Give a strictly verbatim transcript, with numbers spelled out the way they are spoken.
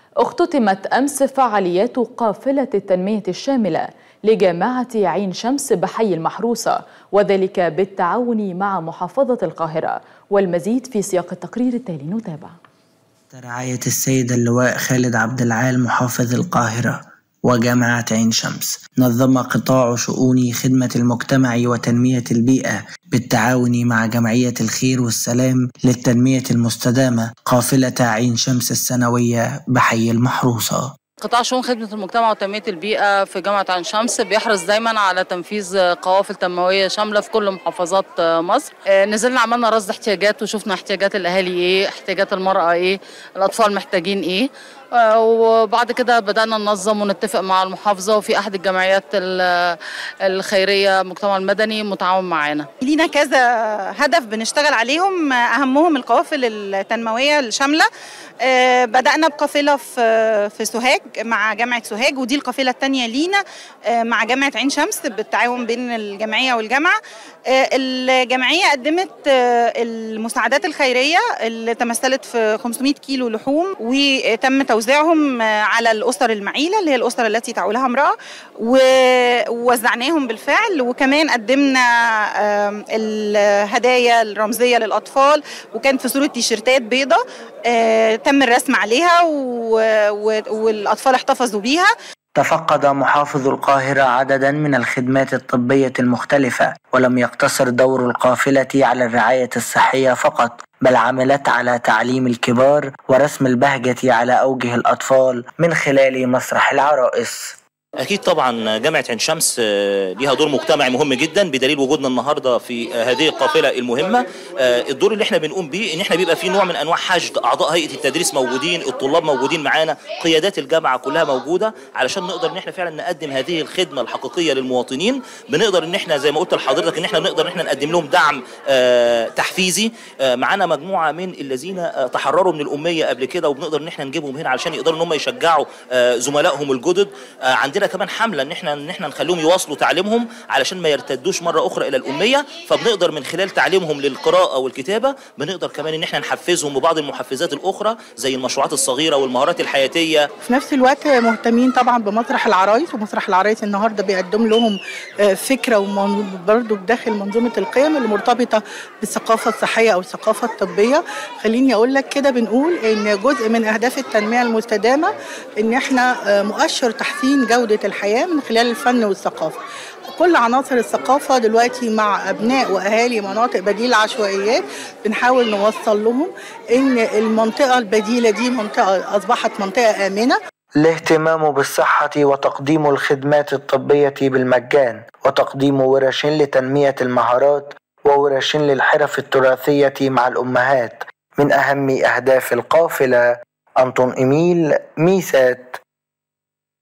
اختتمت أمس فعاليات قافلة التنمية الشاملة لجامعة عين شمس بحي المحروسة، وذلك بالتعاون مع محافظة القاهرة. والمزيد في سياق التقرير التالي، نتابع. رعاية السيد اللواء خالد عبد العال محافظ القاهرة وجامعة عين شمس، نظم قطاع شؤون خدمة المجتمع وتنمية البيئة بالتعاون مع جمعية الخير والسلام للتنمية المستدامة قافلة عين شمس السنوية بحي المحروسة. قطاع شؤون خدمة المجتمع وتنمية البيئة في جامعة عين شمس بيحرص دايما على تنفيذ قوافل تنموية شاملة في كل محافظات مصر. نزلنا عملنا رصد احتياجات وشفنا احتياجات الأهالي ايه، احتياجات المرأة ايه، الأطفال محتاجين ايه، وبعد كده بدأنا ننظم ونتفق مع المحافظة وفي أحد الجمعيات الخيرية المجتمع المدني متعاون معانا. لينا كذا هدف بنشتغل عليهم، أهمهم القوافل التنموية الشاملة. بدأنا بقافلة في في سوهاج مع جامعة سوهاج، ودي القافلة الثانية لينا مع جامعة عين شمس بالتعاون بين الجمعية والجامعة. الجمعية قدمت المساعدات الخيرية اللي تمثلت في خمسمائة كيلو لحوم، وتم توزيعهم على الأسر المعيلة اللي هي الأسر التي تعولها امرأة، ووزعناهم بالفعل. وكمان قدمنا الهدايا الرمزية للأطفال، وكان في صورة تيشيرتات بيضة تم الرسم عليها والأطفال احتفظوا بيها. تفقد محافظ القاهرة عددا من الخدمات الطبية المختلفة، ولم يقتصر دور القافلة على الرعاية الصحية فقط، بل عملت على تعليم الكبار ورسم البهجة على أوجه الأطفال من خلال مسرح العرائس. أكيد طبعا جامعة عين شمس ليها دور مجتمعي مهم جدا، بدليل وجودنا النهارده في هذه القافلة المهمة. الدور اللي احنا بنقوم بيه ان احنا بيبقى في نوع من انواع حشد، اعضاء هيئة التدريس موجودين، الطلاب موجودين معانا، قيادات الجامعة كلها موجودة، علشان نقدر ان احنا فعلا نقدم هذه الخدمة الحقيقية للمواطنين. بنقدر ان احنا زي ما قلت لحضرتك ان احنا بنقدر ان احنا نقدم لهم دعم تحفيزي. معانا مجموعة من الذين تحرروا من الأمية قبل كده، وبنقدر ان احنا نجيبهم هنا علشان يقدروا ان هم يشجعوا زملائهم الجدد. عندنا كمان حمله ان احنا ان احنا نخليهم يواصلوا تعليمهم علشان ما يرتدوش مره اخرى الى الاميه، فبنقدر من خلال تعليمهم للقراءه والكتابه بنقدر كمان ان احنا نحفزهم ببعض المحفزات الاخرى زي المشروعات الصغيره والمهارات الحياتيه. في نفس الوقت مهتمين طبعا بمسرح العرايس، ومسرح العرايس النهارده بيقدم لهم فكره وبرضه بداخل منظومه القيم اللي مرتبطه بالثقافه الصحيه او الثقافه الطبيه. خليني اقول لك كده، بنقول ان جزء من اهداف التنميه المستدامه ان احنا مؤشر تحسين جوده الحياة من خلال الفن والثقافة. كل عناصر الثقافة دلوقتي مع أبناء وأهالي مناطق بديل العشوائيات بنحاول نوصل لهم إن المنطقة البديلة دي منطقة أصبحت منطقة آمنة. الاهتمام بالصحة وتقديم الخدمات الطبية بالمجان، وتقديم ورش لتنمية المهارات وورش للحرف التراثية مع الأمهات من أهم أهداف القافلة. أنطون إميل، ميسات.